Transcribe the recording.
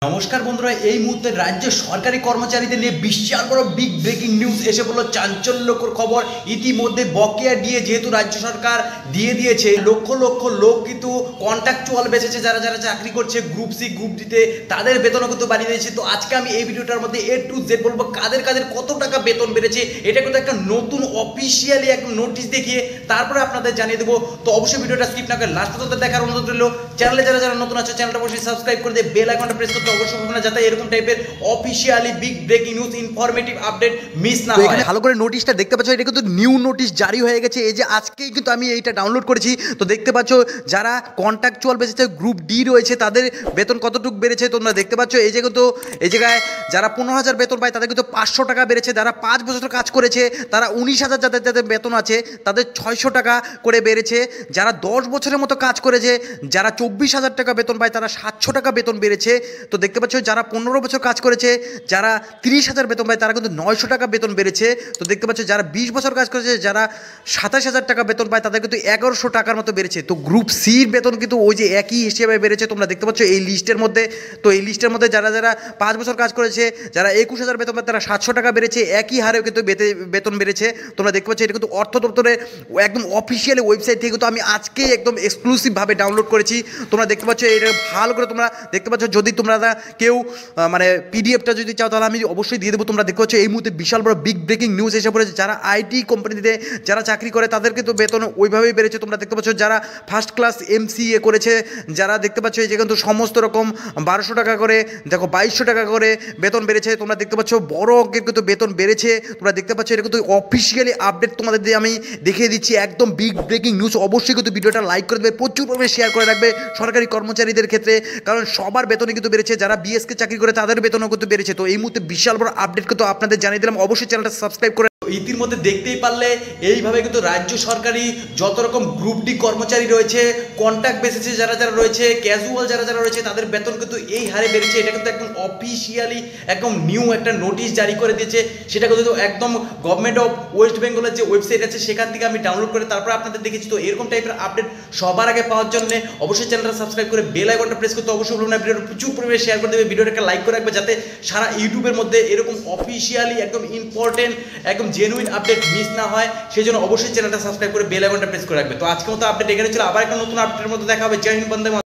নমস্কার বন্ধুরা, এই মুহূর্তে রাজ্য সরকারি কর্মচারীদের নিয়ে বিশাল বড় বিগ ব্রেকিং নিউজ এসে পড়লো। চাঞ্চল্যকর খবর। ইতিমধ্যে বকেয়া দিয়ে যেহেতু রাজ্য সরকার দিয়ে দিয়েছে, লক্ষ লক্ষ লোক কিন্তু কন্ট্রাকচুয়াল বেসিসে যারা যারা চাকরি করছে গ্রুপ সি গ্রুপ ডিতে তাদের বেতনও কিন্তু বাড়িয়ে দিয়েছে। তো আজকে আমি এই ভিডিওটার মধ্যে A to Z বলবো কাদের কাদের কত টাকা বেতন বেড়েছে। এটা কিন্তু একটা নতুন অফিসিয়ালি একটা নোটিশ দেখিয়ে তারপরে আপনাদের জানিয়ে দেবো। তো অবশ্যই ভিডিওটা স্কিপ না করে লাস্ট পর্যন্ত দেখার অনুরোধ রইল। চ্যানেলে যারা যারা নতুন আছে চ্যানেলটা অবশ্যই সাবস্ক্রাইব করে দিয়ে বেল আইকনটা প্রেস করতে অবশ্যই ভুলবেন না, যাতে এরকম টাইপের officially big breaking news informative update miss না হয়। ভালো করে নোটিশটা দেখতে পাচ্ছ, এটা কিন্তু নিউ নোটিশ জারি হয়ে গেছে। এই যে আজকেই কিন্তু আমি এইটা ডাউনলোড করেছি। তো দেখতে পাচ্ছ যারা কন্ট্রাকচুয়াল বেসিসে গ্রুপ ডি রয়েছে তাদের বেতন কতটুকু বেড়েছে তোমরা দেখতে পাচ্ছ। এই যে কিন্তু এই জায়গায় যারা 15,000 বেতন পায় তাদের কিন্তু 500 টাকা বেড়েছে। যারা 5 বছর কাজ করেছে তারা 19,000 যাদের যাদের বেতন আছে তাদের 600 টাকা করে বেড়েছে। যারা 10 বছরের মতো কাজ করেছে, যারা 24,000 টাকা বেতন পায় তারা 700 টাকা বেতন বেড়েছে। তো দেখতে পাচ্ছ যারা 15 বছর কাজ করেছে, যারা 30,000 বেতন পায় তারা কিন্তু 900 টাকা বেতন বেড়েছে। তো দেখতে পাচ্ছ যারা 20 বছর কাজ করেছে, যারা 27,000 টাকা বেতন পায় তাদের কিন্তু 1100 টাকার মতো বেড়েছে। তো গ্রুপ সির বেতন কিন্তু ওই যে একই হিসেবে বেড়েছে, তোমরা দেখতে পাচ্ছ এই লিস্টের মধ্যে। তো এই লিস্টের মধ্যে যারা যারা 5 বছর কাজ করেছে, যারা 21,000 বেতন পায় তারা 700 টাকা বেড়েছে। একই হারেও কিন্তু বেতন বেড়েছে। তোমরা দেখতে পাচ্ছ এটা কিন্তু অর্থ দপ্তরের একদম অফিসিয়ালি ওয়েবসাইট থেকে কিন্তু আমি আজকেই একদম এক্সক্লুসিভভাবে ডাউনলোড করেছি। তোমরা দেখতে পাচ্ছ এটা ভালো করে তোমরা দেখতে পাচ্ছ। যদি তোমরা কেউ মানে পিডিএফটা যদি চাও তাহলে আমি অবশ্যই দিয়ে দেবো। তোমরা দেখতে পাচ্ছ এই মুহূর্তে বিশাল বড় বিগ ব্রেকিং নিউজ এসে পড়েছে। যারা আইটি কোম্পানিতে যারা চাকরি করে তাদের কিন্তু বেতন ওইভাবেই বেড়েছে। তোমরা দেখতে পাচ্ছ যারা ফার্স্ট ক্লাস MCA করেছে, যারা দেখতে পাচ্ছ এই যে কিন্তু সমস্ত রকম 1200 টাকা করে, দেখো 2200 টাকা করে বেতন বেড়েছে। তোমরা দেখতে পাচ্ছ বড় অঙ্কের কিন্তু বেতন বেড়েছে। তোমরা দেখতে পাচ্ছ এটা কিন্তু অফিসিয়ালি আপডেট তোমাদের দিয়ে আমি দেখিয়ে দিচ্ছি। একদম বিগ ব্রেকিং নিউজ। অবশ্যই কিন্তু ভিডিওটা লাইক করে দেবে, প্রচুর পরিমাণে শেয়ার করে রাখবে সরকারি কর্মচারীদের ক্ষেত্রে, কারণ সবার বেতনই কিন্তু বেড়েছে। যারা BSK চাকরি করে তাদের বেতনও কিন্তু বেড়েছে। তো এই মুহূর্তে বিশাল বড় আপডেট কিন্তু আপনাদের জানিয়ে দিলাম। অবশ্যই চ্যানেলটা সাবস্ক্রাইব করে ইতিমধ্যে দেখতেই পারলে এইভাবে কিন্তু রাজ্য সরকারি যত রকম গ্রুপ ডি কর্মচারী রয়েছে, কন্ট্রাক্ট বেসিসে যারা যারা রয়েছে, ক্যাজুয়াল যারা যারা রয়েছে তাদের বেতন কিন্তু এই হারে বেড়েছে। এটা কিন্তু একদম অফিসিয়ালি একদম নিউ একটা নোটিশ জারি করে দিয়েছে। সেটা কিন্তু একদম গভর্নমেন্ট অফ ওয়েস্ট বেঙ্গলের যে ওয়েবসাইট আছে সেখান থেকে আমি ডাউনলোড করে তারপর আপনাদের দেখেছি। তো এরকম টাইপের আপডেট সবার আগে পাওয়ার জন্য অবশ্যই চ্যানেলটা সাবস্ক্রাইব করে বেল আইকনটা প্রেস করতে অবশ্যই ভুলবেন না। ভিডিওটা প্রচুর পরিমাণে শেয়ার করে দেবে, ভিডিওটাকে লাইক করে রাখবে, যাতে সারা ইউটিউবের মধ্যে এরকম অফিসিয়ালি একদম ইম্পর্টেন্ট একদম জেনুইন আপডেট মিস না হয়। সেই জন্য অবশ্যই চ্যানেলটা সাবস্ক্রাইব করে বেল আইকনটা প্রেস করে রাখবে। তো আজকের মতো আপডেট এখানে ছিল। আবার একটা নতুন আপডেটের মধ্যে দেখা হবে। জয় হিন্দ, বন্দে মাতরম।